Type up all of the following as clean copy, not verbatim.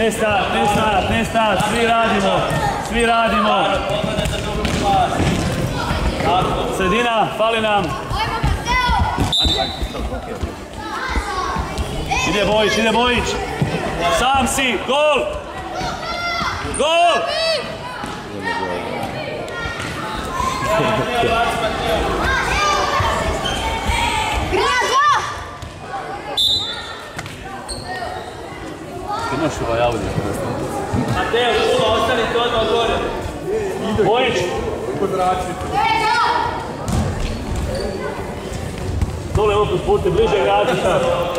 Ne stat, svi radimo. Sredina, fali nam. Ide Bojić. Sam si, gol! Gol! Imaš ovaj audio. Mateo, ostanite odmah gore. Bojić! Dole opet puti, bliže igrači sad.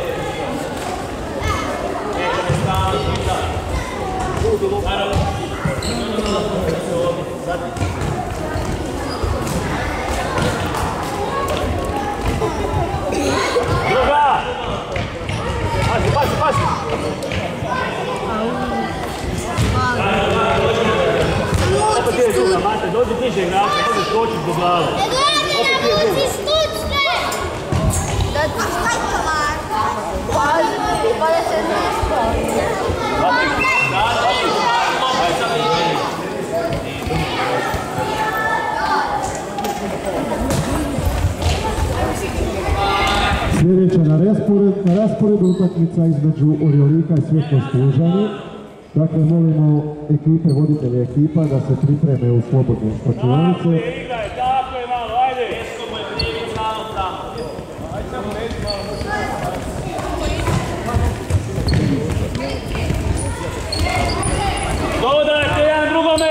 Druga! Pazi! Opet je druga, Mate, dođi bliže igrača, možeš skočiti do glave. Opet je druga. Sljedeća na rasporedu utakmica između Orjolika i Svjetlo-Služani. Dakle, molimo ekipe, voditelje ekipa da se pripreme u slobodne slačionice. Tako je malo, ajde! Esko mu je krivic malo tamo. Dodajte jedan drugome!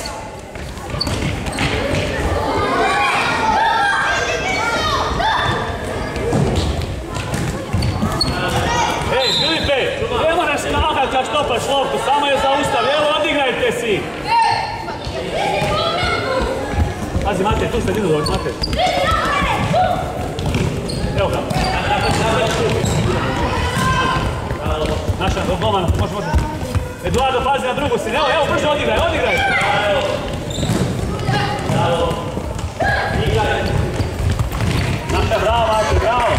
Ej, Filipe, ne moraš skakati kad štopaš loptu, samo je zaustav, evo odigrajte si! Pazi, Mate, tu ste vidio doći, Mate. Evo ga. Naša, golman, može. Eduardo, pazi na drugu si, evo, brže odigraj! Naša, bravo, Mate, bravo!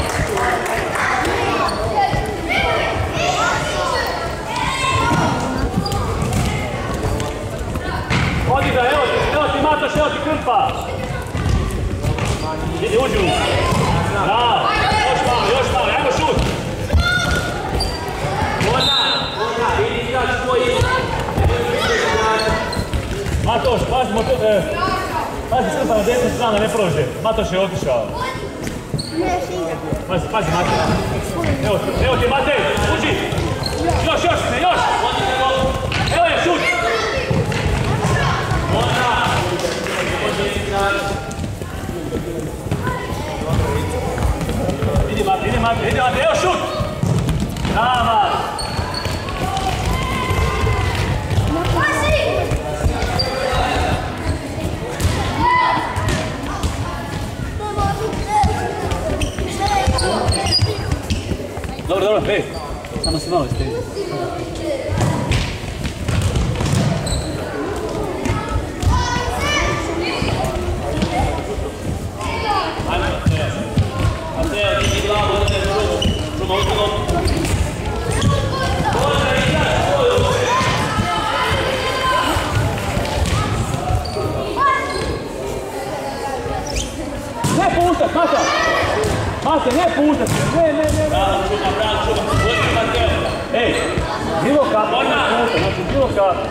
Odigraj, evo ti Matoš, evo ti Krpa! Idi, uđu! Bravo! Još malo, ajmo šut! Vidi igrač koji... Matoš, pazi Krpa na desnu stranu, ne prođe. Matoš je otišao. Pazi, Matej. Evo ti Matej, uđi! Još! Evo je, šut! Idi Matej, evo šut! Brava! Dobro, hej, samo si malo isteži. Mateo, vidi glavu, odete šuma u loptu. Ne puštat, Mate, ne puštat, ne. Bravo, čuma, vodi Mateo. Ej, bilo kako, znači bilo kako.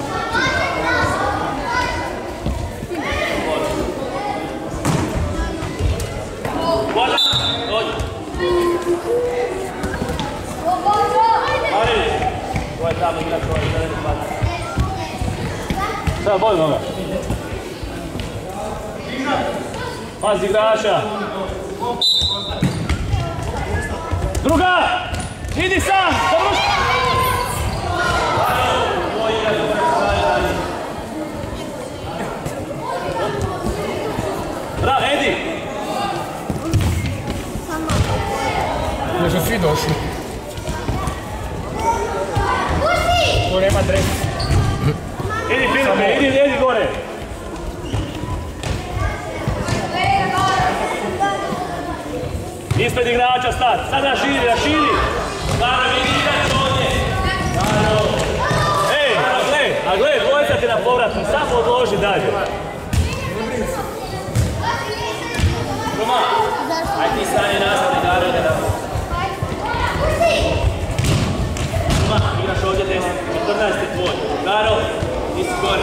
Voda, dođi. Marić, ovo je tamo igrač, ovo je zeleni pad. Sada bolj noga. Pazi igrača. Druga! Idi sam! Bravo, Edi! Ne su svi došli. Tu nema dres. Idi Filipe, idi gore! Ispred igrača stat, sad raširi! Stara, vidi igrač ovdje. idete na povratno, samo odloži dalje. Roma, aj ti stani nastavni, Garo ide na... Roma, igraš ovdje 10, 14 je tvoj. Garo, ti si gore.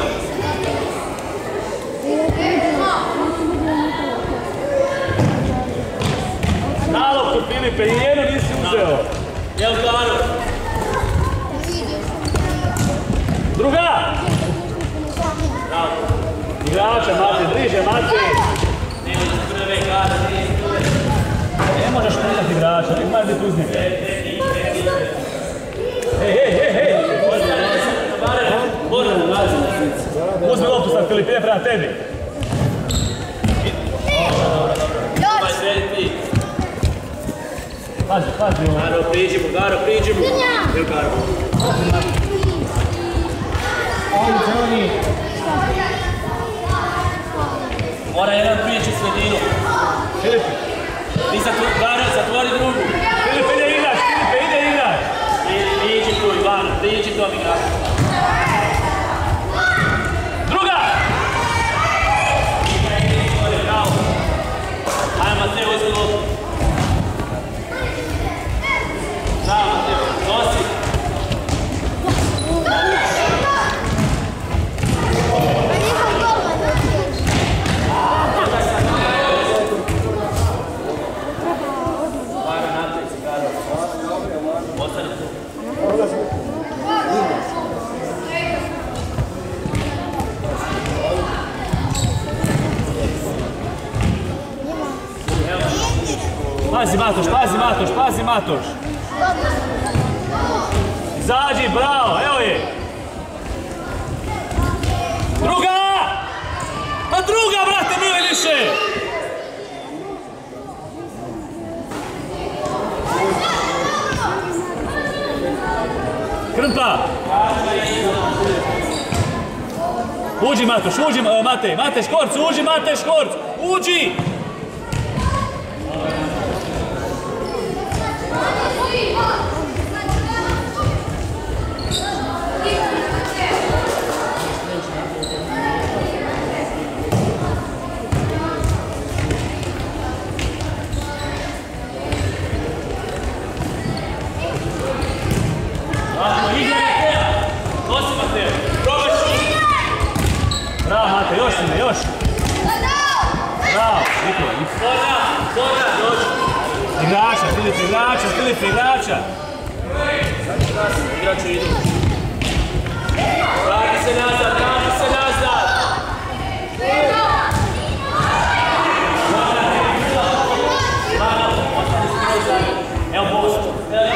Nalog kod Filipe, nijedno nisi uzeo. Jel Garo? Druga! Igrača, Mate, bliže, Mate! Nema iz prve, Garo, nije iz prve. Ne možeš pitati igrača, ne mora biti uz njega. Hej! Uzmi loptu sad, Filip, ide prema tebi. Ovaj sredi ti. Pazi. Garo, priđi mu. Jel Garo? Mora jedan prići u sredinu. Filip, Ti Garo, zatvori drugu. Filip, ide igrač! Priđi tu, Ivano, priđi tu, amigrač. Druga! Bravo. Ajde, Mateo, uzmi loptu. Bravo, Mateo, nosi. Garo, napravi se, Garo. Ostani tu. Pazi Matoš! Izađi, bravo, evo je! Druga! Pa druga, brate, mili više! Krmpa! Uđi Matoš, Mate Škorc, uđi Mate Škorc, uđi! Bravo Mate, još sine, još! Bravo, Konrad, dođi. Filipe, igrača! Igraču idu. Vrati se nazad! Evo posto.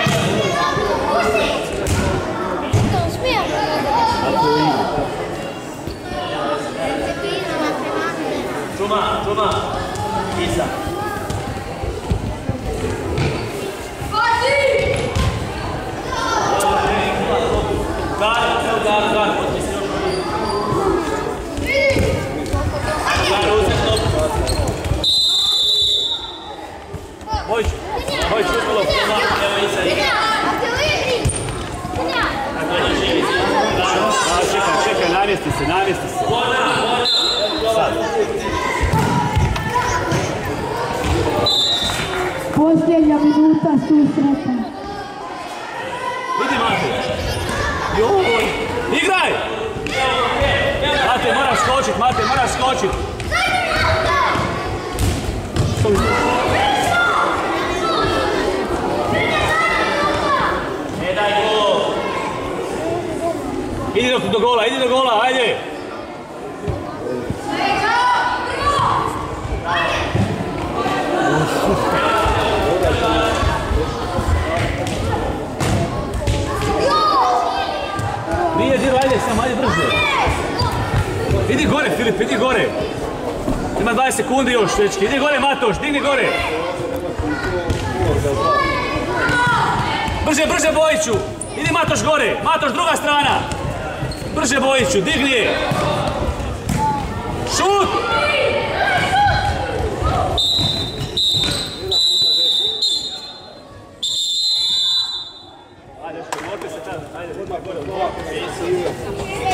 Čuma. Iza. Gar, potpisi još Gar, uzem loptu. Bojić, uzmi loptu. Evo iza. Čekaj, namjesti se. Sad. Posljednja minuta susreta. Vidi Mate. Joj. Igraj! Mate, moraš skočit. Ne daj gol. Idi do gola, ajde! Nije diro, ajde brže. Idi gore, Filip, idi gore. Ima 20 sekundi još, dečki. Idi gore, Matoš, digni gore. Brže, Bojiću. Idi Matoš gore. Matoš, druga strana. Brže, Bojiću, digni. Šut! Ajde, morate se tad. Ajde, odmah gore.